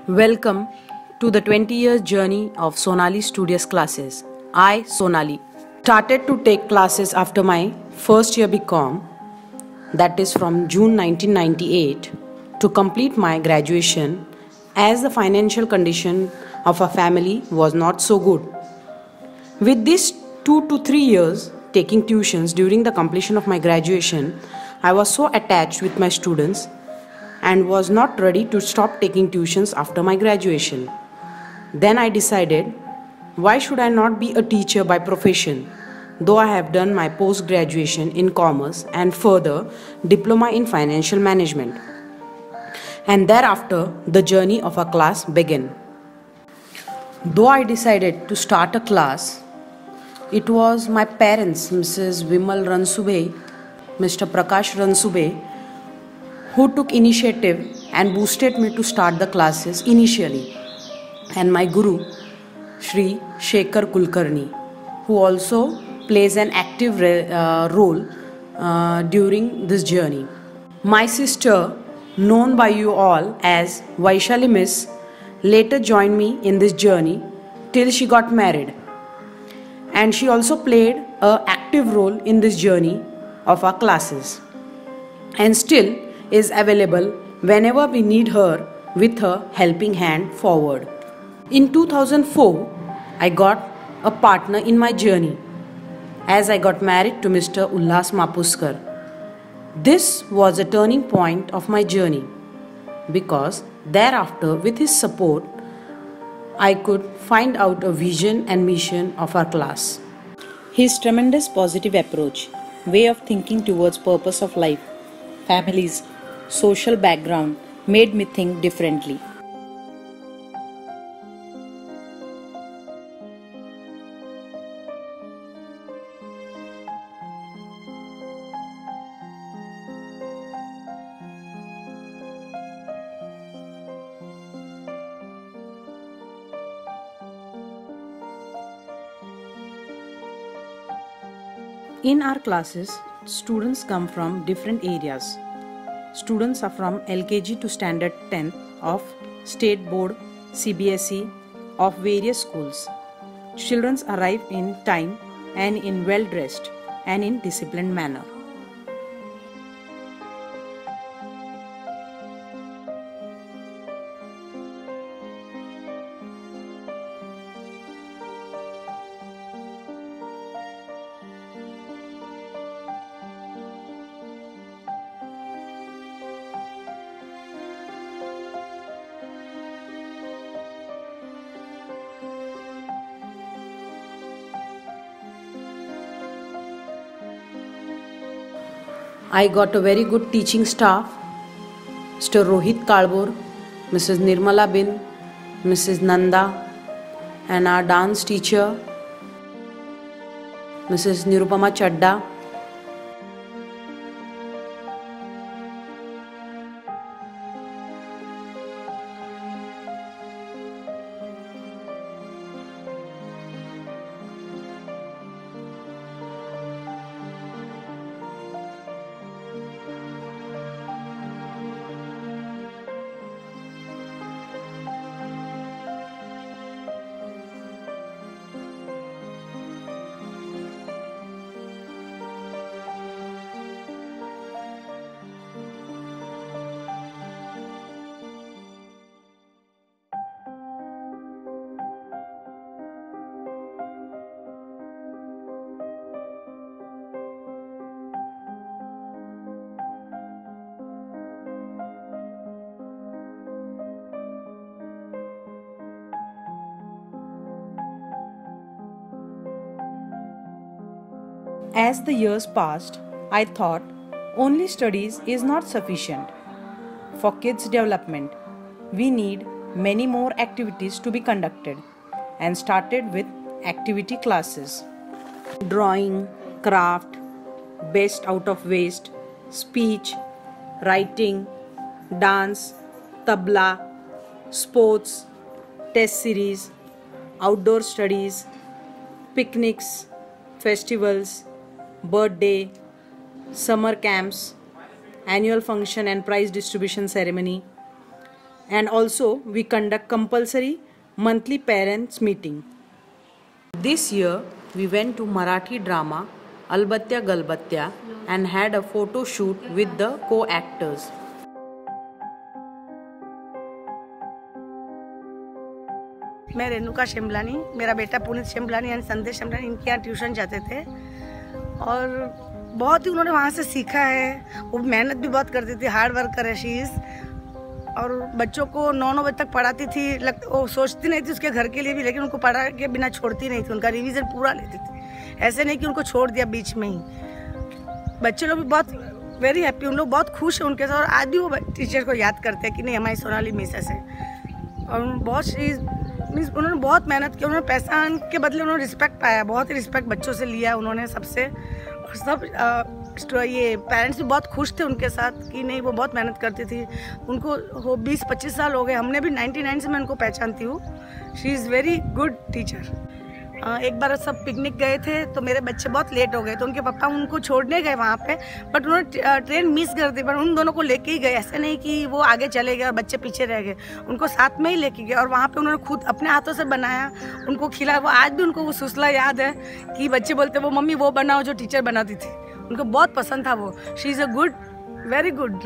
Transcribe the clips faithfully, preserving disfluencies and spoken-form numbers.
Welcome to the twenty years journey of Sonali Studios classes. I, Sonali, started to take classes after my first year B Com, that is from June nineteen ninety-eight, to complete my graduation as the financial condition of our family was not so good. With these two to three years taking tuitions during the completion of my graduation, I was so attached with my students and was not ready to stop taking tuitions after my graduation. Then I decided, why should I not be a teacher by profession, though I have done my post-graduation in commerce and further diploma in financial management. And thereafter, the journey of our class began. Though I decided to start a class, it was my parents, Missus Vimal Ransube, Mister Prakash Ransube, who took initiative and boosted me to start the classes initially, and my guru, Shri Shekhar Kulkarni, who also plays an active uh, role uh, during this journey. My sister, known by you all as Vaishali Miss, later joined me in this journey till she got married, and she also played an active role in this journey of our classes, and still is available whenever we need her with her helping hand forward. In two thousand four, I got a partner in my journey as I got married to Mister Sonali Mapuskar. This was a turning point of my journey because thereafter, with his support, I could find out a vision and mission of our class. His tremendous positive approach, way of thinking towards purpose of life, families, social background made me think differently. In our classes, students come from different areas. Students are from L K G to Standard tenth of State Board, C B S E of various schools. Children arrive in time and in well-dressed and in disciplined manner. I got a very good teaching staff, Mister Rohit Kalbor, Missus Nirmala Bin, Missus Nanda, and our dance teacher, Missus Nirupama Chadda. As the years passed, I thought only studies is not sufficient. For kids' development, we need many more activities to be conducted and started with activity classes. Drawing, craft, best out of waste, speech, writing, dance, tabla, sports, test series, outdoor studies, picnics, festivals, birthday, summer camps, annual function and prize distribution ceremony, and also we conduct compulsory monthly parents meeting. This year we went to Marathi drama Albatya Galbatya and had a photo shoot with the co-actors. मैं रेणुका शिमलानी, मेरा बेटा पुनीत शिमलानी और संदेश शिमलानी इनके यहाँ tuition जाते थे और बहुत ही उन्होंने वहाँ से सीखा है। वो मेहनत भी बहुत करती थी, हार्ड वर्कर है शी इज़, और बच्चों को नौ नौ बजे तक पढ़ाती थी। लग वो सोचती नहीं थी उसके घर के लिए भी, लेकिन उनको पढ़ा के बिना छोड़ती नहीं थी, उनका रिवीजन पूरा लेती थी। ऐसे नहीं कि उनको छोड़ दिया बीच में ही। बच्चे लोग भी बहुत वेरी हैप्पी, उन लोग बहुत खुश हैं उनके साथ और आज भी वो टीचर को याद करते हैं कि नहीं हमारी सोनाली मिस ऐसे। और बहुत चीज़ मीन्स उन्होंने बहुत मेहनत की, उन्होंने पैसा के बदले उन्होंने रिस्पेक्ट पाया, बहुत ही रिस्पेक्ट बच्चों से लिया उन्होंने सबसे। और सब आ, ये पेरेंट्स भी बहुत खुश थे उनके साथ कि नहीं वो बहुत मेहनत करती थी। उनको हो बीस पच्चीस साल हो गए, हमने भी नाइन्टी नाइन से मैं उनको पहचानती हूँ। She is very good teacher. एक बार सब पिकनिक गए थे तो मेरे बच्चे बहुत लेट हो गए तो उनके पापा उनको छोड़ने गए वहाँ पे, बट उन्होंने ट्रेन मिस कर दी। पर उन दोनों को लेके ही गए, ऐसे नहीं कि वो आगे चले गए और बच्चे पीछे रह गए, उनको साथ में ही लेके गए। और वहाँ पे उन्होंने खुद अपने हाथों से बनाया, उनको खिलाया। वो आज भी उनको वो सुसला याद है कि बच्चे बोलते वो मम्मी वो बनाओ जो टीचर बनाती थी, उनको बहुत पसंद था वो। She is a good, very good.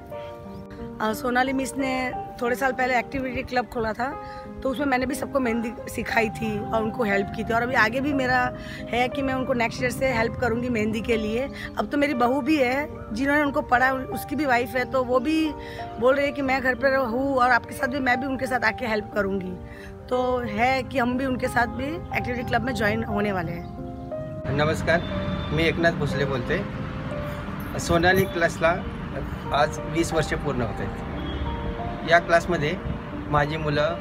Sonali miss ने थोड़े साल पहले एक्टिविटी क्लब खोला था तो उसमें मैंने भी सबको मेहंदी सिखाई थी और उनको हेल्प की थी। और अभी आगे भी मेरा है कि मैं उनको नेक्स्ट ईयर से हेल्प करूँगी मेहंदी के लिए। अब तो मेरी बहू भी है जिन्होंने उनको पढ़ा, उसकी भी वाइफ है, तो वो भी बोल रही है कि मैं घर पर हूँ और आपके साथ भी मैं भी उनके साथ आके हेल्प करूँगी। तो है कि हम भी उनके साथ भी एक्टिविटी क्लब में जॉइन होने वाले हैं। नमस्कार, मी एकनाथ भोसले बोलते। सोनाली क्लासला आज वीस वर्षे पूर्ण होत आहेत। या क्लासमध्ये माझी मुलं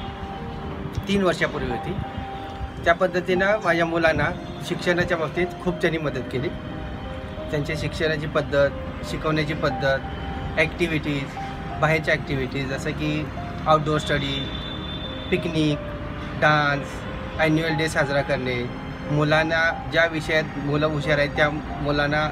तीन वर्षापूर्वी होती। त्या पद्धतीनं माझ्या मुलांना शिक्षणाच्या बाबतीत खूप त्यांनी मदत केली। त्यांची शिक्षणाची पद्धत, शिकवण्याची पद्धत, ॲक्टिव्हिटीज, बाहेरच्या ॲक्टिव्हिटीज जसं की outdoor study, picnic, dance, annual day साजरा करणे, मुलांना ज्या विषयात मुलं हुशार आहेत त्या मुलांना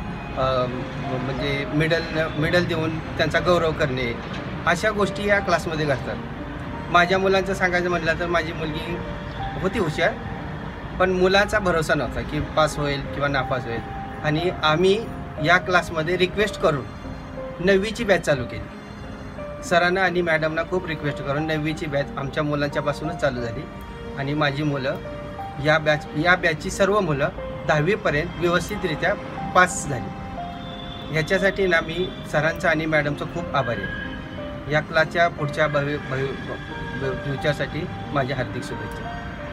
म्हणजे मेडल मेडल देऊन त्यांचा गौरव करणे, अशा गोष्टी या क्लासमध्ये घडतात। माझ्या मुलांचं सांगायचं म्हटलं तर माझी मुलगी होती हुशार, पण मुलाचा भरोसा नव्हता की पास होईल किंवा नापास होईल। आणि आम्ही या क्लासमध्ये रिक्वेस्ट करून नववीची बॅच चालू केली। सरांना आणि मॅडमना खूप रिक्वेस्ट करून नववीची बॅच आमच्या मुलांच्यापासूनच चालू झाली आणि माझी मुलं या बॅच या बॅचची सर्व मुलं दहावीपर्यंत व्यवस्थितरित्या पास झाली। ह्याच्यासाठी ना मी सरांचा आणि मॅडमचं खूप आभारी आहे। या क्लासच्या पुढच्या भवि फ्युचरसाठी माझ्या हार्दिक शुभेच्छा।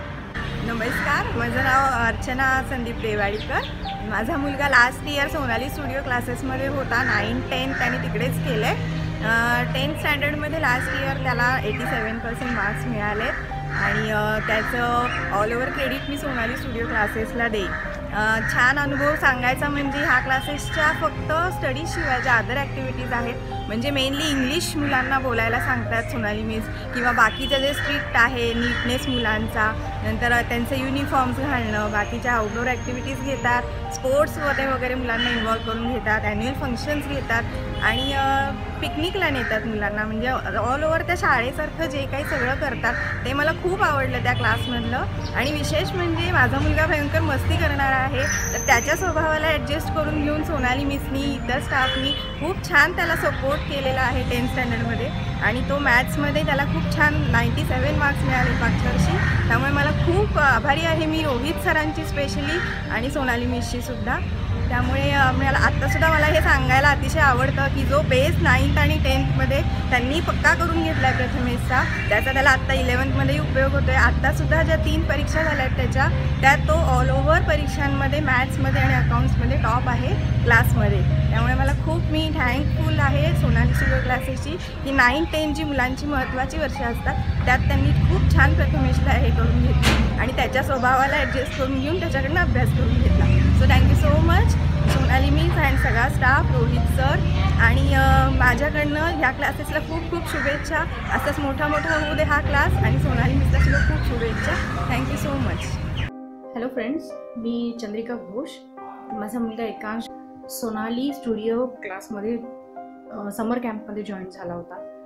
नमस्कार, माझं नाव अर्चना संदीप देवाडीकर। माझा मुलगा लास्ट इयर सोनाली स्टुडिओ क्लासेसमध्ये होता, नाईन टेन त्याने तिकडेच केलं आहे। टेन्थ स्टँडर्डमध्ये लास्ट इयर त्याला एटी सेवन पर्सेंट मार्क्स मिळाले आणि त्याचं ऑल ओव्हर क्रेडिट मी सोनाली स्टुडिओ क्लासेसला देईन। छान अनुभव सांगायचा म्हणजे ह्या क्लासेसच्या फक्त स्टडीशिवाय ज्या अदर ॲक्टिव्हिटीज आहेत, म्हणजे मेनली इंग्लिश मुलांना बोलायला सांगतात सोनाली मिस, किंवा बाकीचं जे स्ट्रिक्ट आहे नीटनेस मुलांचा, नंतर त्यांचे युनिफॉर्म्स घालणं, बाकीच्या आउटडोर ॲक्टिव्हिटीज घेतात, स्पोर्ट्समध्ये वगैरे मुलांना इन्व्हॉल्व करून घेतात, ॲन्युअल फंक्शन्स घेतात आणि पिकनिकला नेतात मुलांना। म्हणजे ऑल ओव्हर त्या शाळेसारखं जे काही सगळं करतात ते मला खूप आवडलं त्या क्लासमधलं। आणि विशेष म्हणजे माझा मुलगा भयंकर मस्ती करणारा आहे, तर त्याच्या स्वभावाला ॲडजस्ट करून घेऊन सोनाली मिसनी इतर स्टाफनी खूप छान त्याला सपोर्ट केलेला आहे टेन्थ स्टँडर्डमध्ये। आणि तो मॅथ्समध्ये त्याला खूप छान नाईंटी सेवन मार्क्स मिळाले मागच्या वर्षी। त्यामुळे मला खूप आभारी आहे मी रोहित सरांची स्पेशली आणि सोनाली मिसची सुद्धा। त्यामुळे मला आत्तासुद्धा मला हे सांगायला अतिशय आवडतं की जो बेस नाईन्थ आणि टेन्थमध्ये त्यांनी पक्का करून घेतला आहे प्रथमेशचा, त्याचा त्याला आत्ता इलेवन्थमध्येही उपयोग होतो आहे। आत्तासुद्धा ज्या तीन परीक्षा झाल्या आहेत त्याच्या, त्यात तो ऑल ओव्हर परीक्षांमध्ये मॅथ्समध्ये आणि अकाउंट्समध्ये टॉप आहे क्लासमध्ये। त्यामुळे मला खूप मी थँकफुल आहे सोनाली स्टुडिओ क्लासेसची की नाईन टेन जी मुलांची महत्त्वाची वर्ष असतात त्यात त्यांनी खूप छान प्रथमेशला हे करून घेतलं आणि त्याच्या स्वभावाला ॲडजस्ट करून घेऊन त्याच्याकडनं अभ्यास करून घेतला। So thank you so much Sonali miss and सगळा स्टाफ, रोहित सर आणि माझ्याकडनं ह्या क्लासेसला खूप खूप शुभेच्छा। असंच मोठा मोठा होऊ दे हा क्लास आणि सोनाली मिसला सुद्धा खूप शुभेच्छा। Thank you so much. Hello friends, मी चंद्रिका घोष। माझा मुलगा एकांश सोनाली स्टुडिओ क्लासमध्ये समर कॅम्पमध्ये जॉईन झाला होता।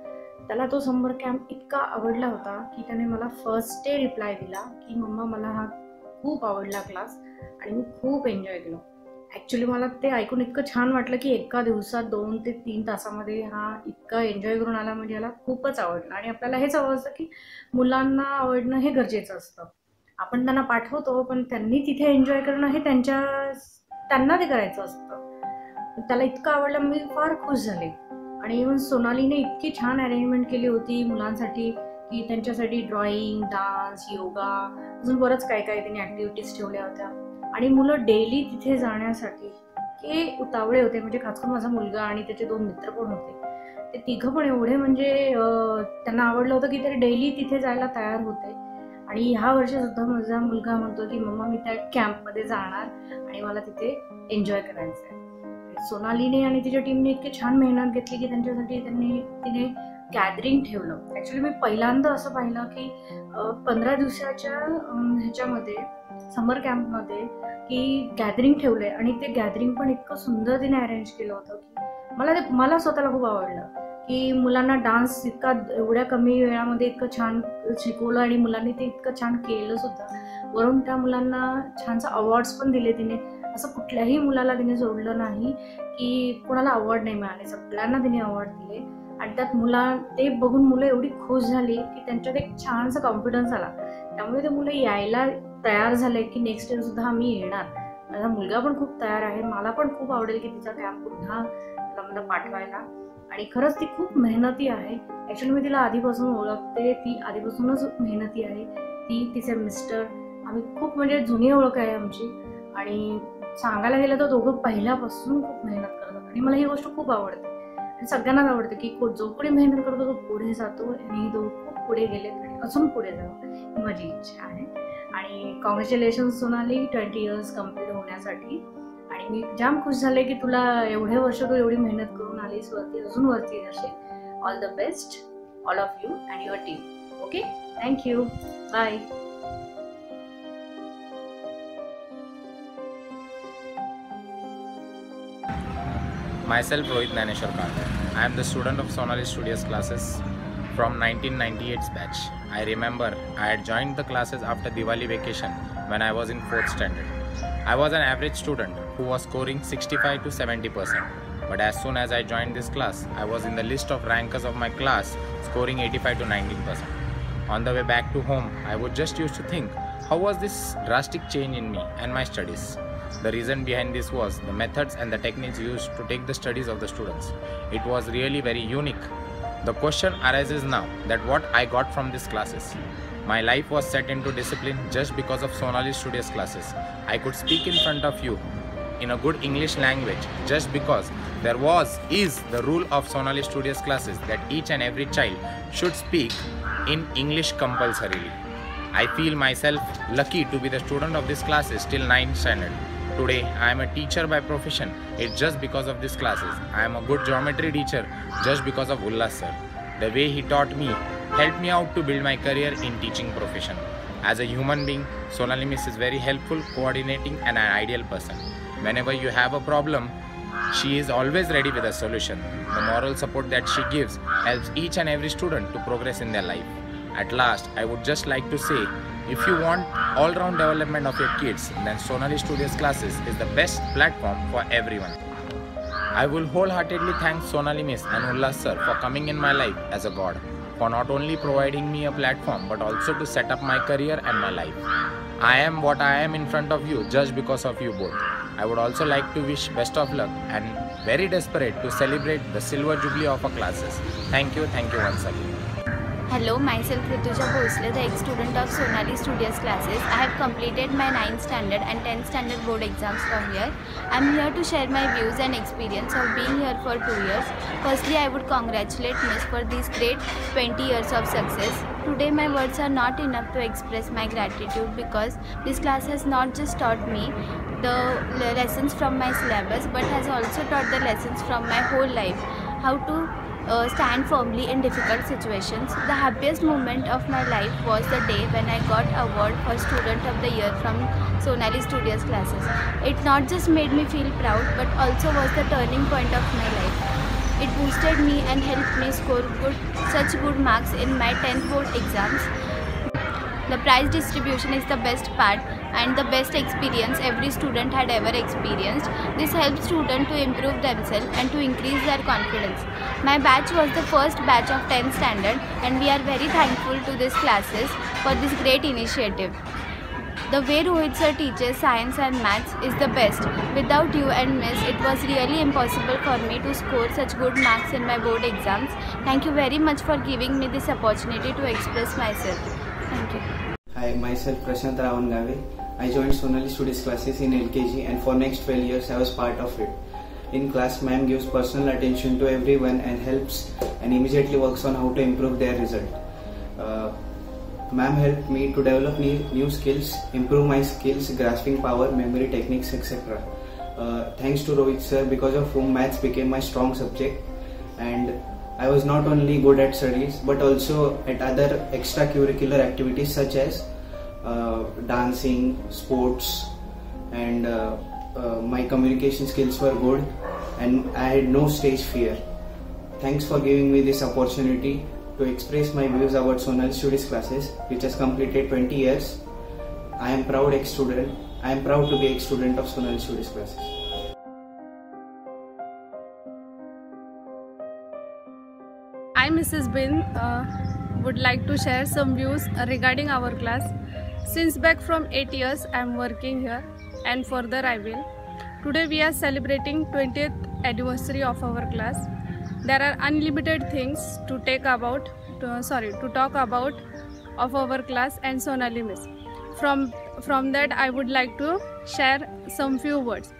त्याला तो समर कॅम्प इतका आवडला होता की त्याने मला फर्स्ट डे रिप्लाय दिला की मम्मा मला हा खूप आवडला क्लास आणि मी खूप एन्जॉय केलो. ॲक्च्युली मला ते ऐकून इतकं छान वाटलं की एका दिवसात दोन ते तीन तासामध्ये हा इतका एन्जॉय करून आला, म्हणजे याला खूपच आवडलं. आणि आपल्याला हेच हवं असतं की मुलांना आवडणं हे गरजेचं असतं. आपण त्यांना पाठवतो पण त्यांनी तिथे एन्जॉय करणं हे त्यांच्या त्यांना ते करायचं असतं. त्याला इतकं आवडलं, मी फार खुश झाले. आणि इव्हन सोनालीने इतकी छान अरेंजमेंट केली होती मुलांसाठी की त्यांच्यासाठी ड्रॉइंग, डान्स, योगा, अजून बरंच काय काय त्यांनी ॲक्टिव्हिटीज ठेवल्या होत्या. आणि मुलं डेली तिथे जाण्यासाठी इतके उतावळे होते, म्हणजे खास करून माझा मुलगा आणि त्याचे दोन मित्र पण होते. ते तिघं पण एवढे म्हणजे त्यांना आवडलं होतं की ते डेली तिथे जायला तयार होते. आणि ह्या वर्षीसुद्धा माझा मुलगा म्हणतो की मम्मा मी त्या कॅम्पमध्ये जाणार आणि मला तिथे एन्जॉय करायचं आहे. सोनालीने आणि तिच्या टीमने इतकी छान मेहनत घेतली की त्यांच्यासाठी त्यांनी तिने गॅदरिंग ठेवलं. ॲक्च्युली मी पहिल्यांदा असं पाहिलं की पंधरा दिवसाच्या ह्याच्यामध्ये समर कॅम्पमध्ये की गॅदरिंग ठेवलं आहे आणि ते गॅदरिंग पण इतकं सुंदर तिने अरेंज केलं होतं की मला ते मला स्वतःला खूप आवडलं की मुलांना डान्स इतका एवढ्या कमी वेळामध्ये इतकं छान शिकवलं आणि मुलांनी ते इतकं छान केलं सुद्धा. वरून त्या मुलांना छानसं अवॉर्ड्स पण दिले तिने. असं कुठल्याही मुलाला तिने सोडलं नाही की कोणाला अवॉर्ड नाही मिळाले, सगळ्यांना तिने अवॉर्ड दिले. आणि त्यात मुला ते बघून मुलं एवढी खुश झाली की त्यांच्यात एक छानसा कॉन्फिडन्स आला. त्यामुळे ते मुलं यायला तयार झाले की नेक्स्ट इयर सुद्धा आम्ही येणार. माझा मुलगा पण खूप तयार आहे. मला पण खूप आवडेल की तिचा कॅम्प पुन्हा मला पाठवायला. आणि खरंच ती खूप मेहनती आहे. ॲक्च्युली मी तिला आधीपासून ओळखते, ती आधीपासूनच मेहनती आहे. ती तिचे मिस्टर, आम्ही खूप म्हणजे जुनी ओळख आहे आमची. आणि सांगायला गेलं तर दोघं पहिल्यापासून खूप मेहनत करतात आणि मला ही गोष्ट खूप आवडते. आणि सगळ्यांनाच आवडते की जो कोणी मेहनत करतो तो पुढे जातो आणि तो खूप पुढे गेले आणि अजून पुढे जावं ही माझी इच्छा आहे. आणि congratulations Sonali twenty years complete होण्यासाठी. आणि मी जाम खुश झाले की तुला एवढे वर्ष तू एवढी मेहनत करून आलीस, वरती अजून वरती जाशील. All the best all of you and your team. Okay, thank you, bye. Myself Rohit Naneshwar Kar. I am the student of Sonali Studios classes from nineteen ninety-eight's batch. I remember I had joined the classes after Diwali vacation when I was in fourth standard. I was an average student who was scoring sixty-five to seventy percent. But as soon as I joined this class, I was in the list of rankers of my class, scoring eighty-five to ninety percent. On the way back to home, I would just used to think, how was this drastic change in me and my studies? The reason behind this was the methods and the techniques used to take the studies of the students. It was really very unique. The question arises now that what I got from these classes. My life was set into discipline just because of Sonali Studios classes. I could speak in front of you in a good English language just because there was, is the rule of Sonali Studios classes that each and every child should speak in English compulsorily. I feel myself lucky to be the student of these classes till ninth standard. Today, I am a teacher by profession. It's just because of these classes. I am a good geometry teacher just because of Ullas sir. The way he taught me helped me out to build my career in teaching profession. As a human being, Sonali Miss is very helpful, coordinating and an ideal person. Whenever you have a problem, she is always ready with a solution. The moral support that she gives helps each and every student to progress in their life. At last, I would just like to say, if you want all-round development of your kids, then Sonali Studios classes is the best platform for everyone. I will wholeheartedly thank Sonali Miss and Ullas sir for coming in my life as a god, for not only providing me a platform but also to set up my career and my life. I am what I am in front of you just because of you both. I would also like to wish best of luck and very desperate to celebrate the silver jubilee of our classes. Thank you, thank you once again. Hello, myself Rituja Bhosle, the ex-student of Sonali Studios classes. I have completed my ninth standard and tenth standard board exams from here. I am here to share my views and experience of being here for two years. Firstly, I would congratulate Miss for these great twenty years of success. Today, my words are not enough to express my gratitude because this class has not just taught me the lessons from my syllabus but has also taught the lessons from my whole life. How to Uh, stand firmly in difficult situations. The happiest moment of my life was the day when I got award for Student of the Year from Sonali Studios classes. It not just made me feel proud but also was the turning point of my life. It boosted me and helped me score good, such good marks in my tenth board exams. The prize distribution is the best part and the best experience every student had ever experienced. This helps students to improve themselves and to increase their confidence. My batch was the first batch of tenth standard and we are very thankful to these classes for this great initiative. The way Rohit sir teaches science and maths is the best. Without you and Miss, it was really impossible for me to score such good marks in my board exams. Thank you very much for giving me this opportunity to express myself. Thank you. Hi, myself Prashant Ravangave. I joined Sonali Studies classes in L K G and for next twelve years I was part of it. In class, ma'am gives personal attention to everyone and helps and immediately works on how to improve their result. Uh, Ma'am helped me to develop new, new skills, improve my skills, grasping power, memory techniques, et cetera. Uh, thanks to Rohit sir, because of whom maths became my strong subject, and I was not only good at studies but also at other extracurricular activities such as uh, dancing, sports, and uh, uh, my communication skills were good and I had no stage fear. Thanks for giving me this opportunity to express my views about Sonali Studies classes, which has completed twenty years. I am proud ex-student. I am proud to be ex-student of Sonali Studies classes. I, Missus Bin, uh, would like to share some views regarding our class. Since back from eight years, I am working here, and further I will. Today we are celebrating twentieth anniversary of our class. There are unlimited things to take about, to, sorry, to talk about of our class and Sonali Miss. From from that, I would like to share some few words.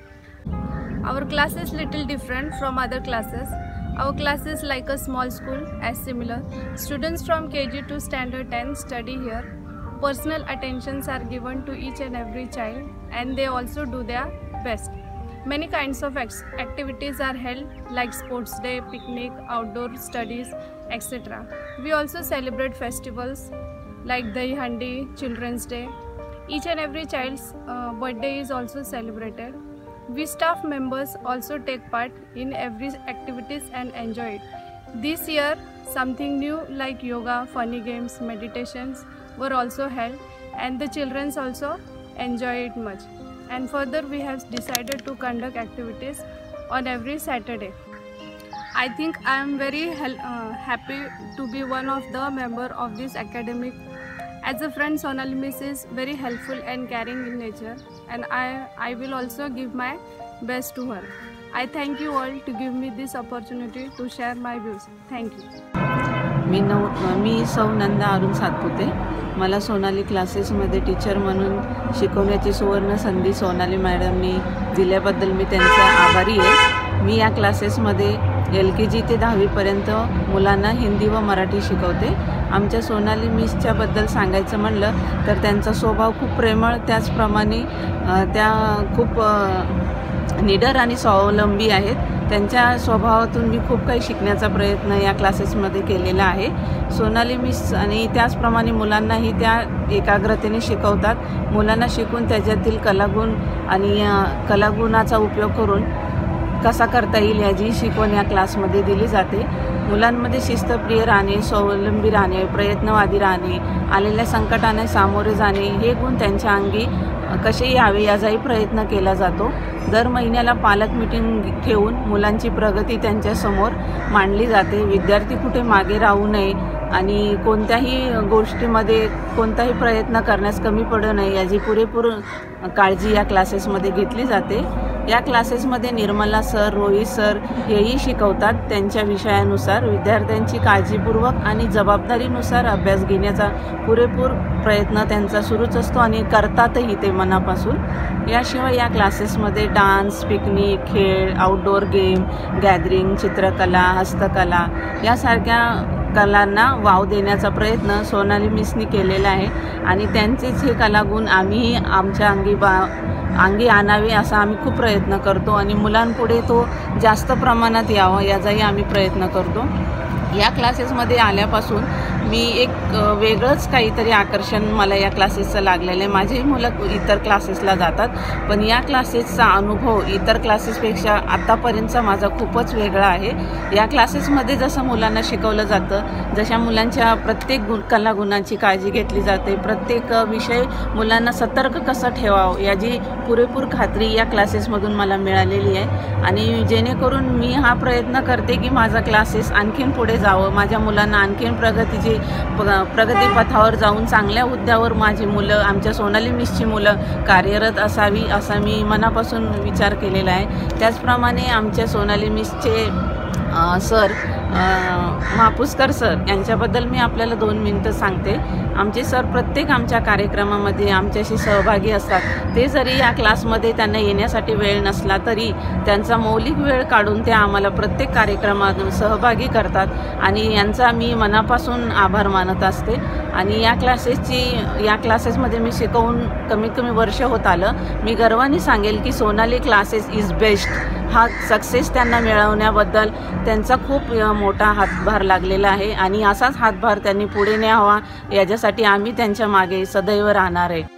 Our class is little different from other classes. Our class is like a small school, as similar. Students from K G to standard ten study here. Personal attentions are given to each and every child, and they also do their best. Many kinds of activities are held like sports day, picnic, outdoor studies, et cetera. We also celebrate festivals like Dahi Handi, Children's Day. Each and every child's uh, birthday is also celebrated. We staff members also take part in every activities and enjoy it. This year, something new like yoga, funny games, meditations were also held, and the children also enjoy it much. And further, we have decided to conduct activities on every Saturday. I think I am very uh, happy to be one of the member of this academic. As a friend, Sonali Miss is very helpful and caring in nature, and I, I will also give my best to her. I thank you all to give me this opportunity to share my views. Thank you. मी नव मी सौ नंदा अरुण सातपुते. मला Sonali क्लासेसमध्ये teacher म्हणून शिकवण्याची सुवर्ण संधी सोनाली मॅडमनी दिल्याबद्दल मी त्यांचा आभारी आहे. मी या क्लासेसमध्ये एल के जी ते दहावीपर्यंत मुलांना हिंदी व मराठी शिकवते. आमच्या सोनाली मिसच्याबद्दल सांगायचं म्हणलं तर त्यांचा स्वभाव खूप प्रेमळ, त्याचप्रमाणे त्या खूप निडर आणि स्वावलंबी आहेत. त्यांच्या स्वभावातून मी खूप काही शिकण्याचा प्रयत्न या क्लासेसमध्ये केलेला आहे. सोनाली मिस आणि त्याचप्रमाणे मुलांनाही त्या एकाग्रतेने शिकवतात. मुलांना शिकून त्याच्यातील कलागुण आणि कलागुणाचा उपयोग करून कसा करता येईल याची शिकवण या क्लासमध्ये दिली जाते. मुलांमध्ये शिस्तप्रिय राहणे, स्वावलंबी राहणे, प्रयत्नवादी राहणे, आलेल्या संकटाने सामोरे जाणे हे गुण त्यांच्या अंगी कसे यावे याचाही प्रयत्न केला जातो. दर महिन्याला पालक मीटिंग ठेवून मुलांची प्रगती त्यांच्यासमोर मांडली जाते. विद्यार्थी कुठे मागे राहू नये आणि कोणत्याही गोष्टीमध्ये कोणताही प्रयत्न करण्यास कमी पडू नये याची पुरेपूर काळजी या क्लासेसमध्ये घेतली जाते. या क्लासेसमध्ये निर्मला सर, रोहित सर हेही शिकवतात. त्यांच्या विषयानुसार विद्यार्थ्यांची काळजीपूर्वक आणि जबाबदारीनुसार अभ्यास घेण्याचा पुरेपूर प्रयत्न त्यांचा सुरूच असतो आणि करतातही ते मनापासून. याशिवाय या क्लासेसमध्ये डान्स, पिकनिक, खेळ, आउटडोअर गेम, गॅदरिंग, चित्रकला, हस्तकला यासारख्या कलांना वाव देण्याचा प्रयत्न सोनाली मिसनी केलेला आहे आणि त्यांचेच हे कलागुण आम्हीही आमच्या अंगी बा अंगी आणावे असा आम्ही खूप प्रयत्न करतो आणि मुलांपुढे तो जास्त प्रमाणात यावा याचाही आम्ही प्रयत्न करतो. या क्लासेसमध्ये आल्यापासून मी एक वेगळंच काहीतरी आकर्षण मला या क्लासेसचं लागलेलं आहे. माझेही मुलं इतर क्लासेसला जातात, पण या क्लासेसचा अनुभव इतर क्लासेसपेक्षा आत्तापर्यंतचा माझा खूपच वेगळा आहे. या क्लासेसमध्ये जसं मुलांना शिकवलं जातं, जशा मुलांच्या प्रत्येक गुण कलागुणांची काळजी घेतली जाते, प्रत्येक विषय मुलांना सतर्क कसं ठेवावं याची पुरेपूर खात्री या क्लासेसमधून मला मिळालेली आहे. आणि जेणेकरून मी हा प्रयत्न करते की माझा क्लासेस आणखीन पुढे जावं, माझ्या मुलांना आणखीन प्रगतीची प्रगतीपथावर जाऊन चांगल्या हुद्द्यावर माझी मुलं, आमच्या सोनाली मिसची मुलं कार्यरत असावी असा मी मनापासून विचार केलेला आहे. त्याचप्रमाणे आमच्या सोनाली मिसचे सर मापुस्कर सर यांच्याबद्दल मी आपल्याला दोन मिनिटं सांगते. आमचे सर प्रत्येक आमच्या कार्यक्रमामध्ये आमच्याशी सहभागी असतात. ते जरी या क्लासमध्ये त्यांना येण्यासाठी वेळ नसला तरी त्यांचा मौलिक वेळ काढून ते आम्हाला प्रत्येक कार्यक्रमात सहभागी करतात आणि यांचा मी मनापासून आभार मानत असते. आणि या क्लासेसची या क्लासेसमध्ये मी शिकवून कमीत कमी वर्ष होत आलं. मी गर्वाने सांगेल की सोनाली क्लासेस इज बेस्ट. हा सक्सेस त्यांना मिळवण्याबद्दल त्यांचा खूप मोठा हातभार लागलेला आहे आणि असाच हातभार त्यांनी पुढे न्यावा याच्यासाठी आम्ही त्यांच्या मागे सदैव राहणार आहे.